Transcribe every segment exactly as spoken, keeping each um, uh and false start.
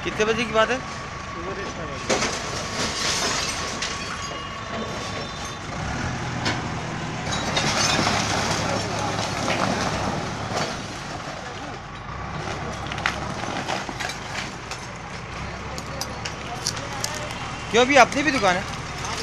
कितने बजे की बात है? क्यों, अभी अपनी भी दुकान है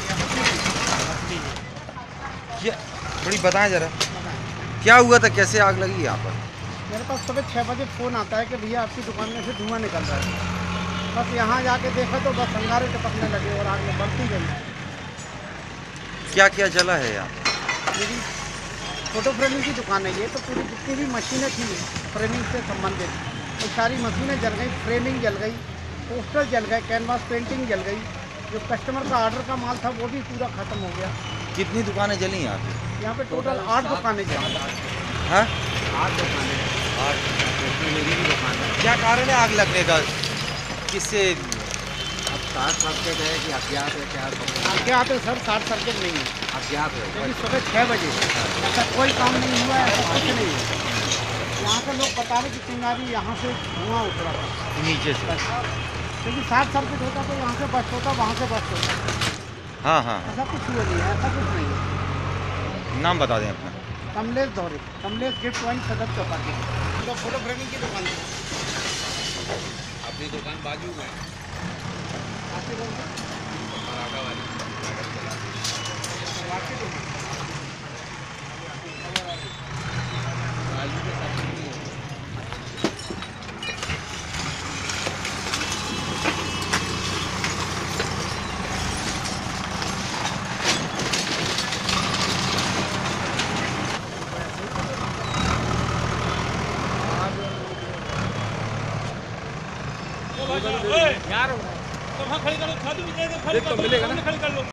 क्या? थोड़ी बताएं ज़रा, क्या हुआ था, कैसे आग लगी यहाँ पर? मेरे पास सुबह छः बजे फ़ोन आता है कि भैया आपकी दुकान में से धुआं निकल रहा है। बस यहाँ जाके देखा तो बस अंगारे टपकने लगे और आग में बढ़ती गई। क्या क्या जला है यहाँ? मेरी फ़ोटो फ्रेमिंग की दुकान है ये, तो पूरी जितनी भी मशीनें थी फ्रेमिंग से संबंधित वो तो सारी मशीनें जल गई, फ्रेमिंग जल गई, पोस्टर जल गए, कैनवास पेंटिंग जल गई। जो कस्टमर का ऑर्डर का माल था वो भी पूरा ख़त्म हो गया। कितनी दुकानें जली यहाँ पे? यहाँ पे टोटल आठ दुकानें जली। हाँ, आठ दुकानें आठ। मेरी भी दुकान है। क्या कारण है आग लगने का, किससे? अब शॉर्ट सर्किट है कि अज्ञात है, क्या अज्ञात है सर? शॉर्ट सर्किट नहीं है, अज्ञात है। क्योंकि सुबह छः बजे ऐसा कोई काम नहीं हुआ, ऐसा कुछ नहीं है। यहाँ के लोग बता रहे कि चिंगारी यहाँ से धुआं उतरा था नीचे से? क्योंकि शॉर्ट सर्किट होता तो यहाँ से बस्ट होता, वहाँ से बस्ट होता। हाँ हाँ, ऐसा कुछ हुआ नहीं है, ऐसा कुछ नहीं है। नाम बता दें अपना। कमलेश दौरे, कमलेश गिफ्ट पॉइंट सदर चौपाटी। तो फोटो फ्रेमिंग की दुकान है। अपनी दुकान बाजू में आपकी दुकान? पराठा वाली आपकी दुकान? बाजू के साथ नहीं है। यार तो वहाँ खड़ी कर लो, खाली मिलेगा, खड़ी कर लो, खड़ी कर लो।